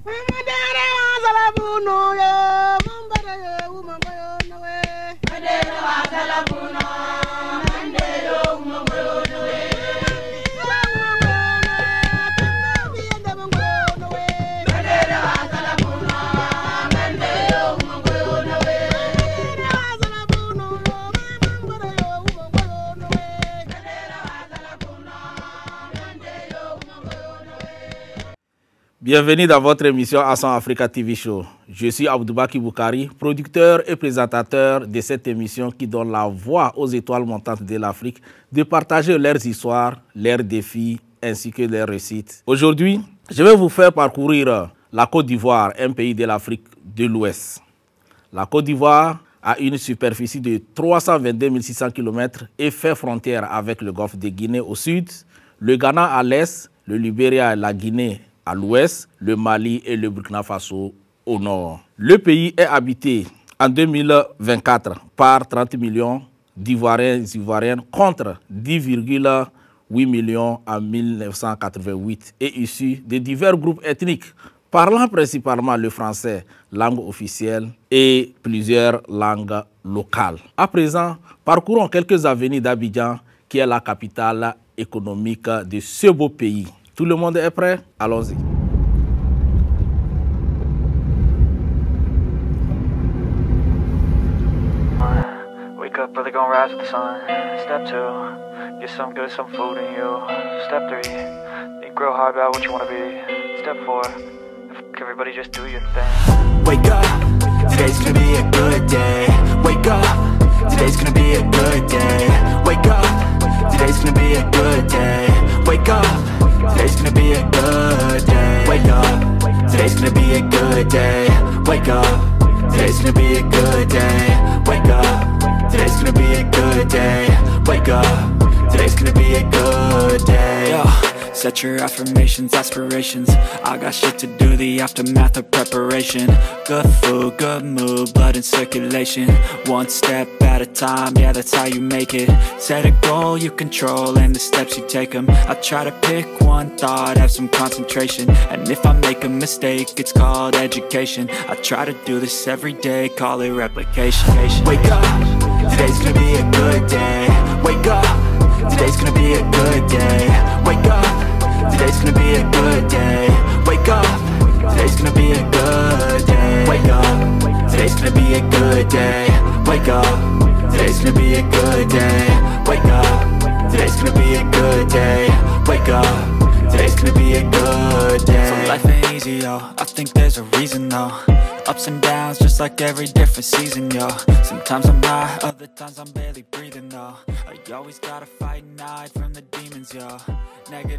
Bienvenue dans votre émission Accent Africa TV Show. Je suis Abdoubaki Boukari, producteur et présentateur de cette émission qui donne la voix aux étoiles montantes de l'Afrique de partager leurs histoires, leurs défis ainsi que leurs réussites. Aujourd'hui, je vais vous faire parcourir la Côte d'Ivoire, un pays de l'Afrique de l'Ouest. La Côte d'Ivoire a une superficie de 322 600 km et fait frontière avec le golfe de Guinée au sud, le Ghana à l'est, le Libéria et la Guinée à l'ouest, le Mali et le Burkina Faso au nord. Le pays est habité en 2024 par 30 millions d'Ivoiriens et Ivoiriennes contre 10,8 millions en 1988 et issus de divers groupes ethniques parlant principalement le français, langue officielle, et plusieurs langues locales. À présent, parcourons quelques avenues d'Abidjan, qui est la capitale économique de ce beau pays. Tout le monde est prêt? Allons-y. Wake up, brother, gonna rise with the sun. Step 2, get some good, some food in you. Step 3, think real hard about what you wanna be. Step 4, everybody just do your thing. Wake up, today's gonna be a good day. Wake up, today's gonna be a good day. Wake up, today's gonna be a good day. Wake up, today's gonna be a good day. Wake up, today's gonna be a good day. Wake up, today's gonna be a good day. Wake up, today's gonna be a good day. Wake up, today's gonna be a good day. Yo, set your affirmations, aspirations. I got shit to do, the aftermath of preparation. Good food, good mood, blood in circulation. One step at a time, yeah, that's how you make it. Set a goal you control and the steps you take them. I try to pick one thought, have some concentration. And if I make a mistake, it's called education. I try to do this every day, call it replication. Wake up, today's gonna be a good day. Wake up, today's gonna be a good day. Wake up, today's gonna be a good day. Wake up, today's gonna be a good day. Wake up, today's gonna be a good day. Wake up, today's gonna be a good day. Wake up, today's gonna be a good day. Wake up, today's gonna be a good day. So life ain't easy, yo, I think there's a reason though. Ups and downs, just like every different season, yo. Sometimes I'm high, other times I'm barely breathing, though. You always gotta fight and hide from the demons, yo. Negative.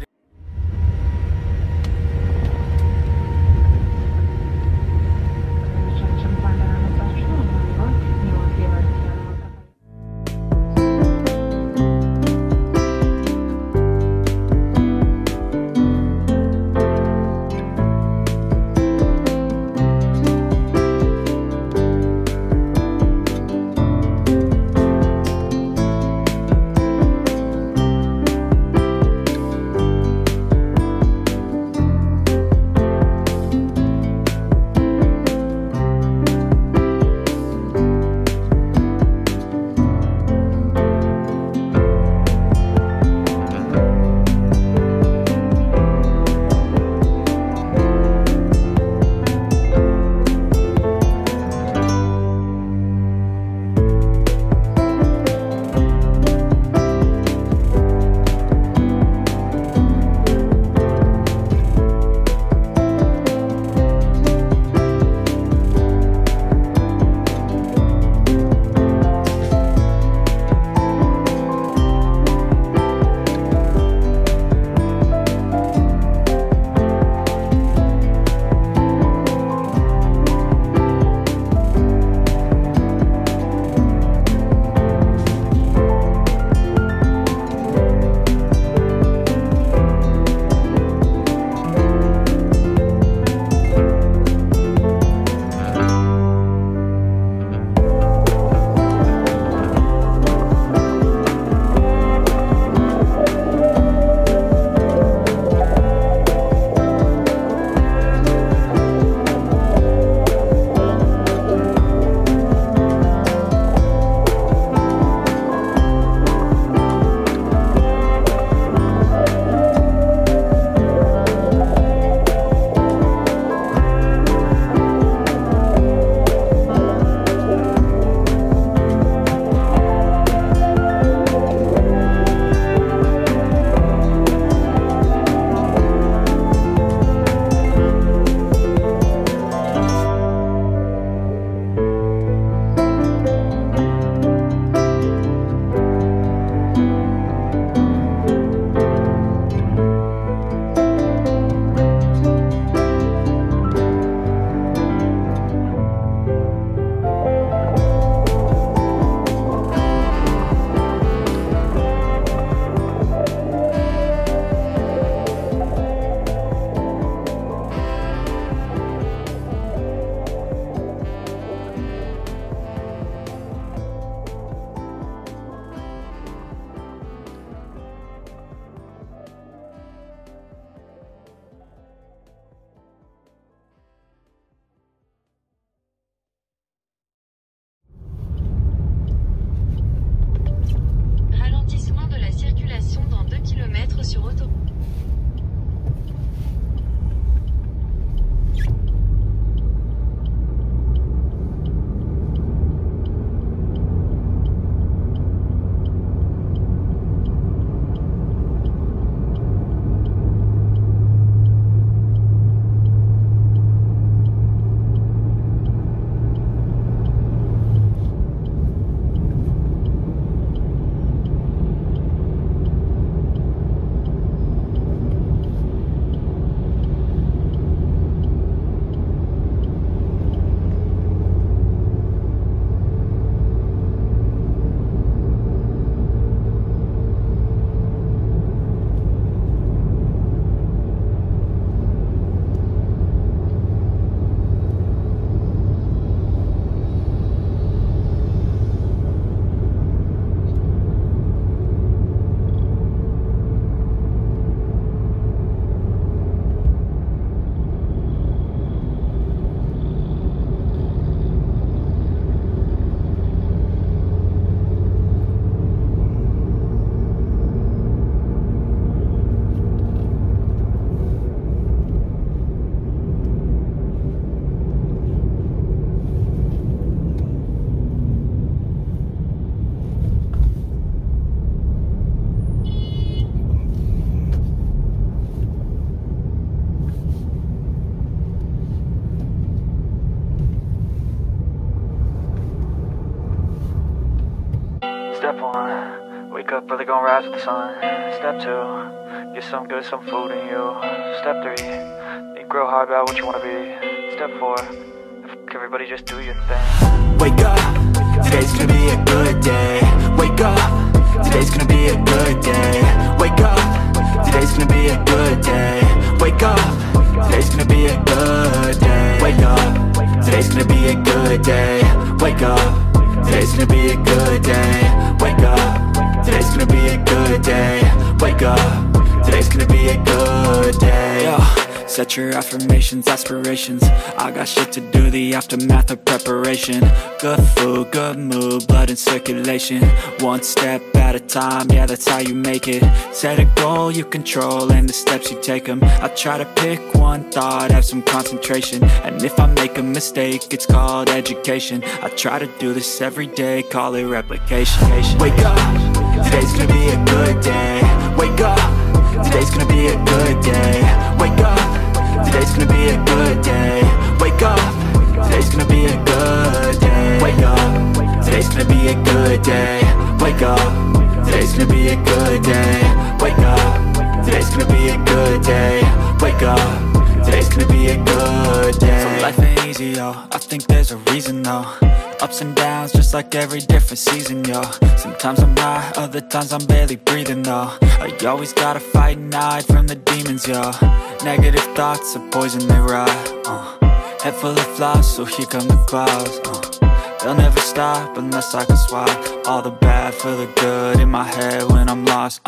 up early, gonna rise with the sun. Step 2, get some good, some food in you. Step 3, think real hard about what you wanna be. Step 4, everybody just do your thing. Wake up, today's gonna be a good day. Wake up, today's gonna be a good day. Wake up, today's gonna be a good day. Wake up, today's gonna be a good day. Wake up, today's gonna be a good day. Wake up, today's gonna be a good day. Wake up, today's gonna be a good day. Wake up, today's gonna be a good day. Yo, set your affirmations, aspirations. I got shit to do, the aftermath of preparation. Good food, good mood, blood in circulation. One step at a time, yeah, that's how you make it. Set a goal you control and the steps you take them. I try to pick one thought, have some concentration. And if I make a mistake, it's called education. I try to do this every day, call it replication. Wake up, today's gonna be a good day. Wake up, today's gonna be a good day. Wake up, today's gonna be a good day. Wake up, today's gonna be a good day. Wake up, today's gonna be a good day. Wake up, today's gonna be a good day. Wake up, today's gonna be a good day. Wake up, today's gonna be a good day. So life ain't easy, yo, I think there's a reason though. Ups and downs, just like every different season, yo. Sometimes I'm high, other times I'm barely breathing, though. I always gotta fight and hide from the demons, yo. Negative thoughts are poison, they ride, Head full of flies, so here come the clouds, They'll never stop unless I can swap all the bad for the good in my head when I'm lost,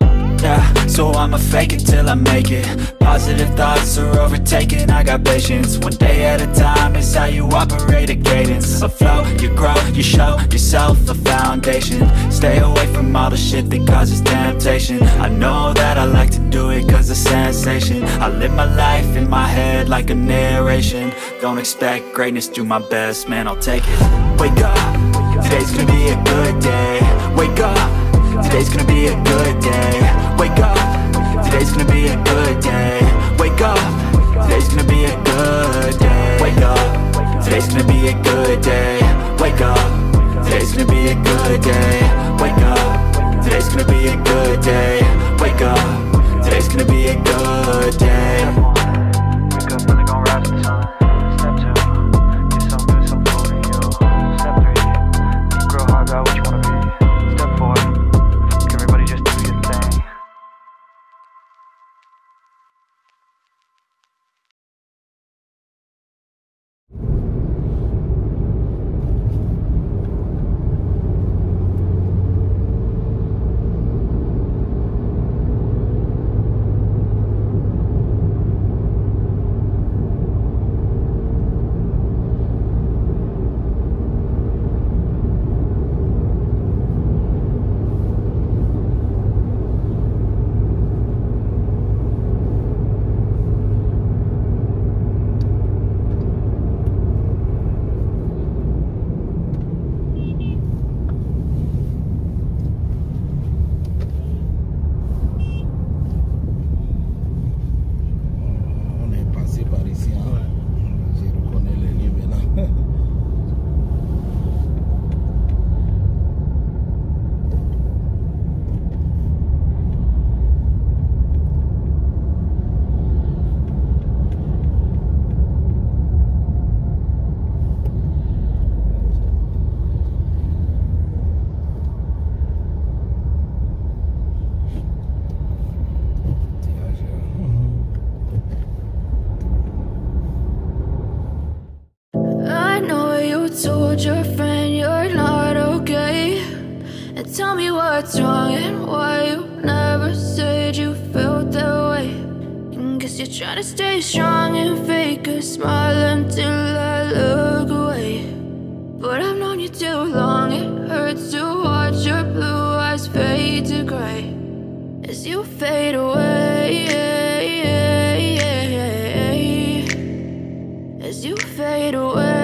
Yeah, so I'ma fake it till I make it. Positive thoughts are overtaken, I got patience. One day at a time is how you operate a cadence. A flow, you grow, you show yourself a foundation. Stay away from all the shit that causes temptation. I know that I like to do it cause it's sensation. I live my life in my head like a narration. Don't expect greatness, do my best, man, I'll take it. Wake up, today's gonna be a good day. Wake up, today's gonna be a good day. Wake up, today's gonna be a good day. Wake up, today's gonna be a good day. Wake up, today's gonna be a good day. Wake up, today's gonna be a good day. Wake up, today's gonna be a good day. Wake up, today's gonna be a good day. Wake up early, gonna rise with the sun. Step 2, get some good, some food in you. Step 3, think real hard about what you wanna be. Step 4, everybody just do your thing. Told your friend you're not okay, and tell me what's wrong and why you never said you felt that way. And guess you're trying to stay strong and fake a smile until I look away. But I've known you too long, it hurts to watch your blue eyes fade to gray as you fade away, as you fade away.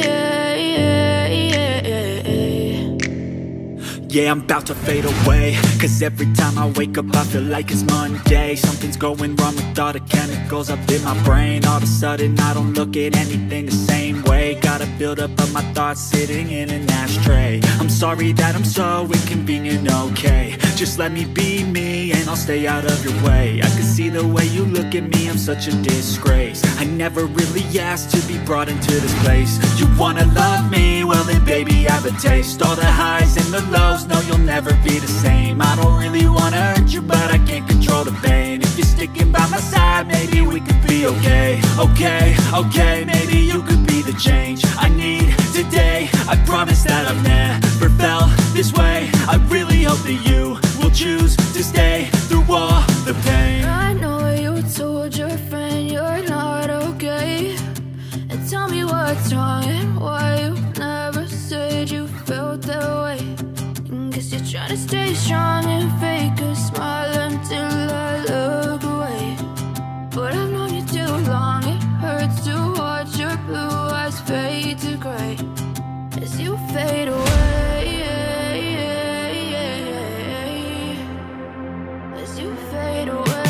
Yeah, I'm about to fade away, cause every time I wake up I feel like it's Monday. Something's going wrong with all the chemicals up in my brain. All of a sudden I don't look at anything the same way. Got a buildup of my thoughts sitting in an ashtray. I'm sorry that I'm so inconvenient, okay. Just let me be me and I'll stay out of your way. I can see the way you look at me, I'm such a disgrace. I never really asked to be brought into this place. You wanna love me? Well then baby I have a taste. All the highs and the lows, no you'll never be the same. I don't really wanna hurt you but I can't control the pain. If you're sticking by my side, maybe we could be okay. Okay, maybe you could be the change I need today. I promise that I've never felt this way. I really hope that you will choose to stay through all the pain. I know you told your friend you're not okay, and tell me what's wrong and why you never said you felt that way. And guess you're trying to stay strong and fake a smile until I look away. But I've known you too long, it hurts to watch your blue eyes fade to gray as you fade away. As you fade away.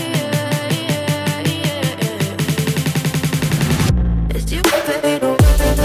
As you fade away.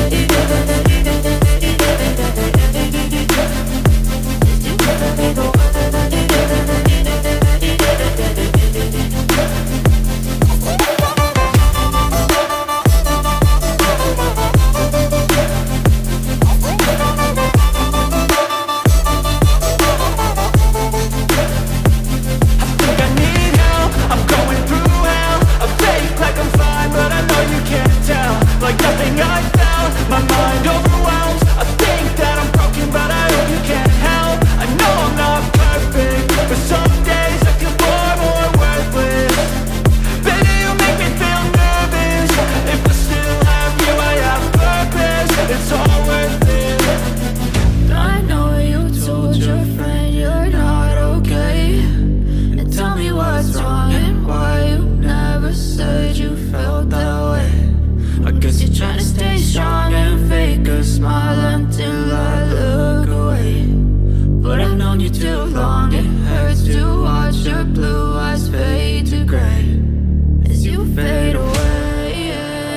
Like nothing I found, my mind overwhelms. I think that I'm broken, but I hope you can't help. I know I'm not perfect, but some days I feel far more worthless. Baby, you make me feel nervous. If I still have you, I have purpose. It's all worth it. I know you told your friend you're not okay, and tell me what's wrong and why you never said you felt that way. I guess you're trying to stay strong and fake a smile until I look away. But I've known you too long, it hurts to watch your blue eyes fade to gray as you fade away.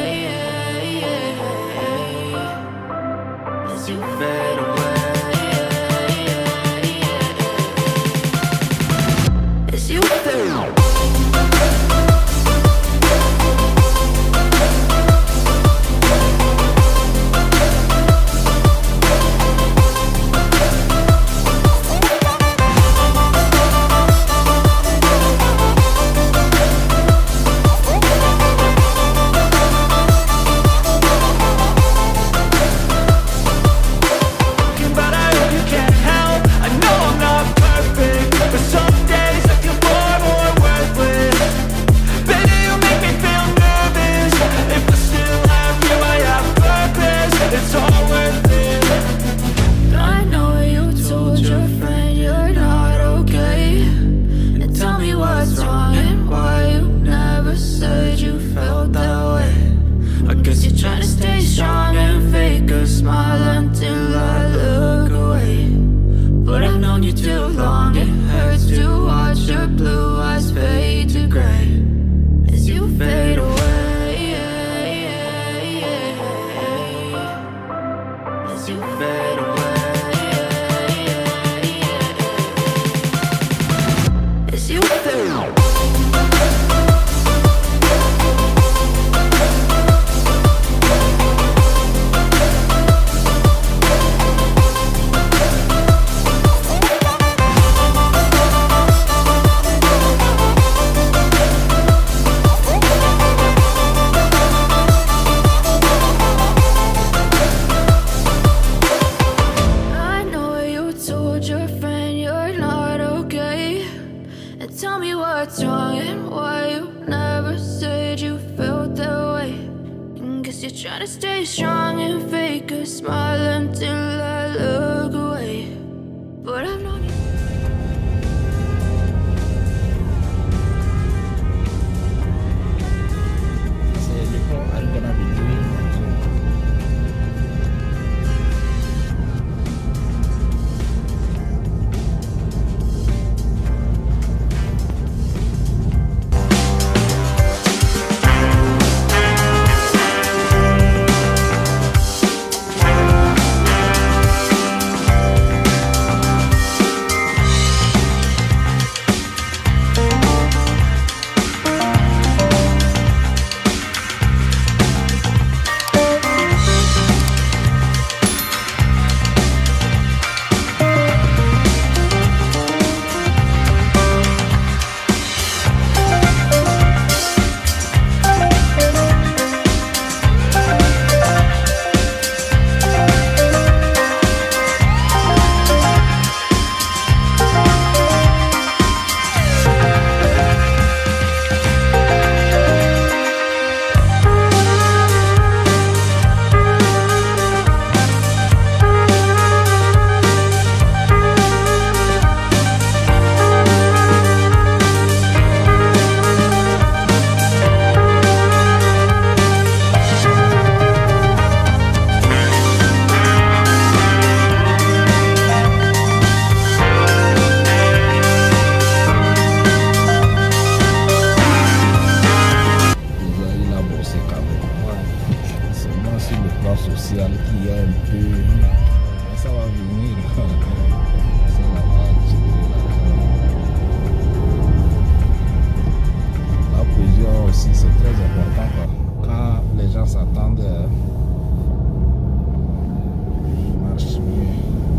As you fade away. As you fade away. Try to stay strong and fake a smile until I look away. But I've known you. I'm gonna be doing. plan social qui est un peu... Ça va venir. Ça va tirer la cohésion aussi, c'est très important quoi. Quand les gens s'attendent, ils marchent mieux.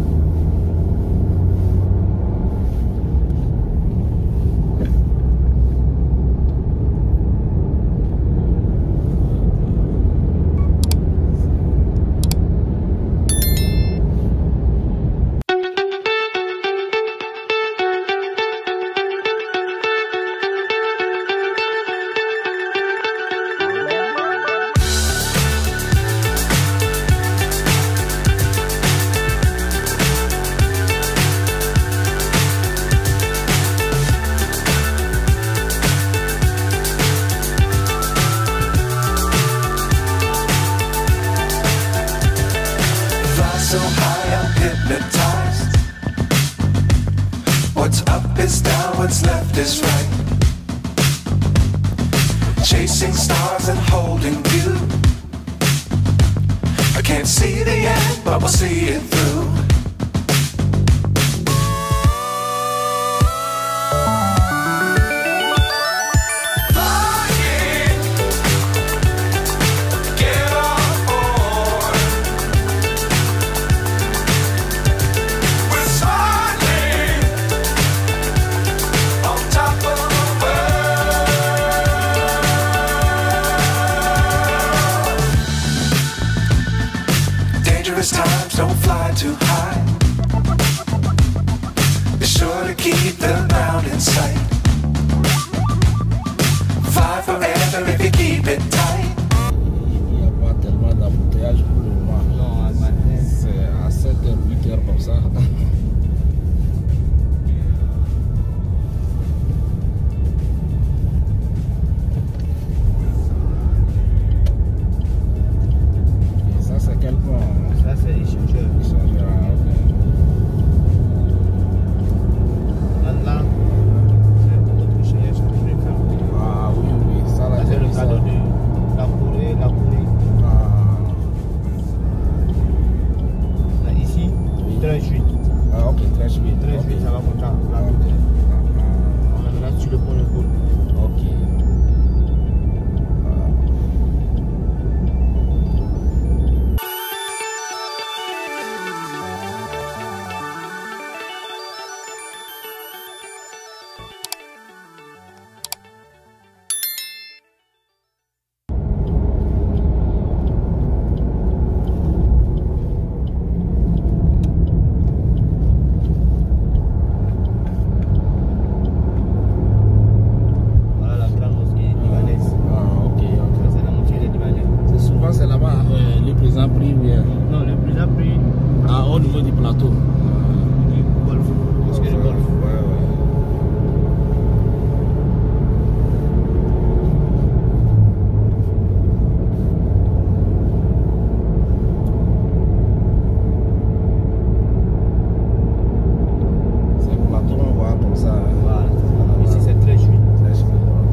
So high, I'm hypnotized. What's up is down, what's left is right. Chasing stars and holding you. I can't see the end, but we'll see it through. Times don't fly too high. Be sure to keep the ground in sight. Fly forever if you keep it tight. Il n'y a pas tellement d'embouteillage pour le moment. Non, c'est à 7h, 8h comme ça. Et ça, c'est quel pont? Ça, c'est les changeurs. Là, c'est autre chose, c'est le cas. Ah oui, oui, ça là, C'est le cadeau de la Corée, la Corée. Là, ici, 38. Ah ok, 38. 38, ça va comme ça. Là, on est là sur le pont de Gaulle. Ok. Voilà la grande mosquée libanaise. Ah ok, ok. C'est la mosquée libanaise. C'est souvent c'est là-bas, les présidents prient bien. Non, le plus appris Ah, au niveau du plateau. du golf. Mosquée du golf. Ouais, ouais. C'est un plateau, on voit comme ça. Voilà. Ici, c'est 38. Très joli, ok.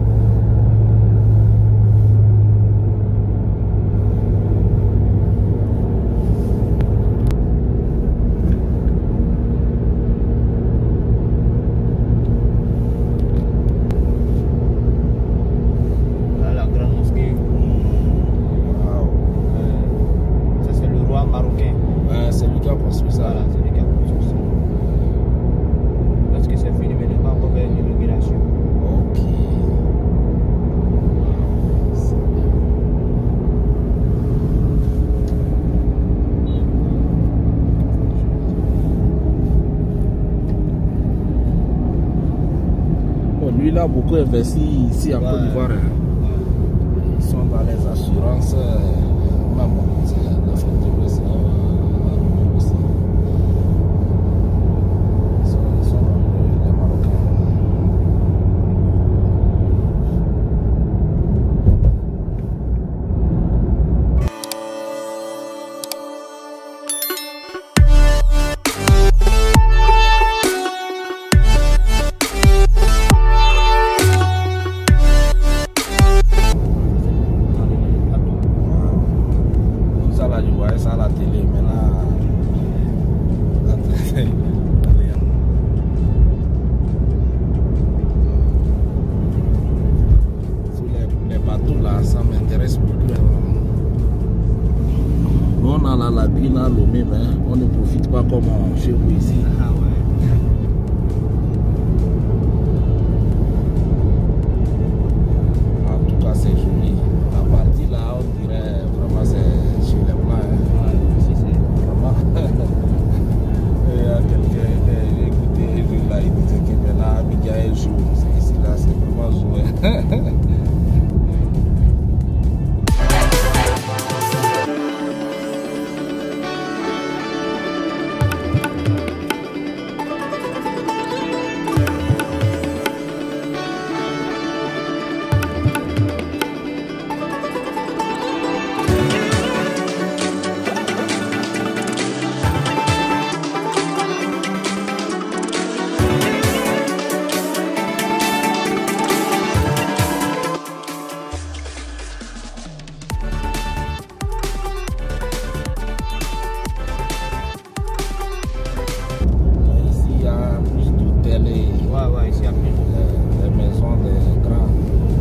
Voilà la grande mosquée. Waouh. Ça, c'est le roi marocain. Ouais, c'est lui qui a construit ça. Voilà, c'est le cas. Parce que c'est fini, mais il n'est pas encore fait l'inauguration. Ok. C'est bien. Bon, lui, il a beaucoup investi ici en Côte d'Ivoire. Hein. Ils sont dans les assurances. Mais bon, c'est l'Afrique de l'Ouest. Aussi. Ils sont les Marocains. voyait ça à la télé. Maintenant, sur les bateaux là, ça m'intéresse beaucoup. Nous, on a la lagune à Lomé, mais on ne profite pas comme chez vous ici. Ah ouais. En tout cas, c'est joli. La partie là, on dirait vraiment c'est chez les Blancs. Hein. Ouais, si, c'est Vraiment. Il y a quelqu'un qui a écouté un jour là, il disait que maintenant Abidjan est jour. Ici là, c'est vraiment joué. ouais, ici à plus. Les maisons des grands.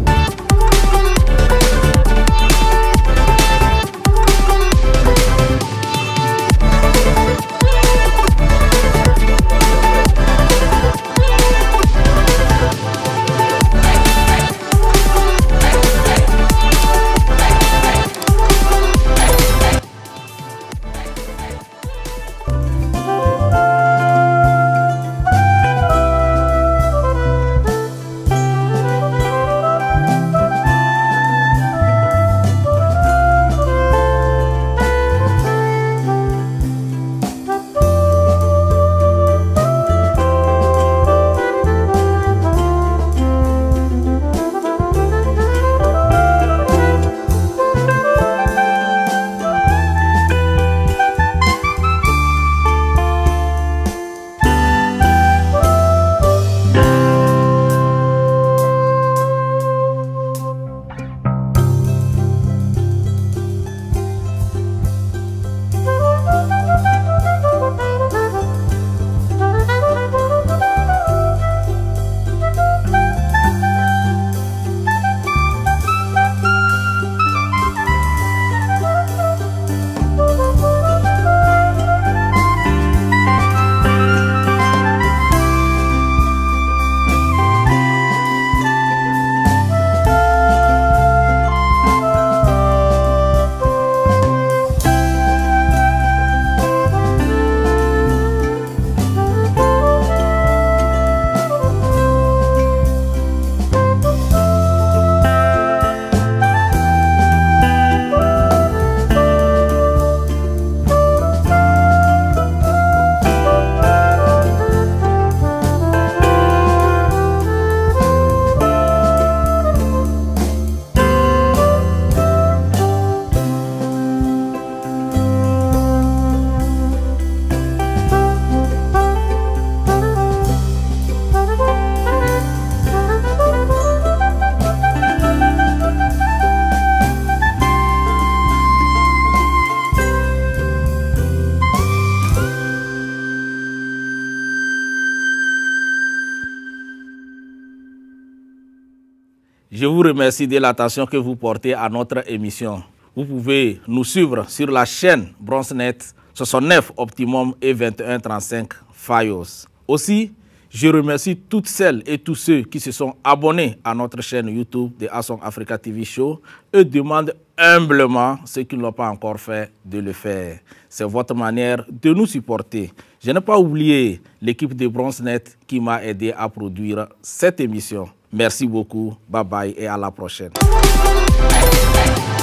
Je vous remercie de l'attention que vous portez à notre émission. Vous pouvez nous suivre sur la chaîne BronzeNet 69 Optimum et 2135 Fios. Aussi, je remercie toutes celles et tous ceux qui se sont abonnés à notre chaîne YouTube de Asong Africa TV Show et demande humblement ceux qui ne l'ont pas encore fait de le faire. C'est votre manière de nous supporter. Je n'ai pas oublié l'équipe de BronzeNet qui m'a aidé à produire cette émission. Merci beaucoup, bye bye et à la prochaine.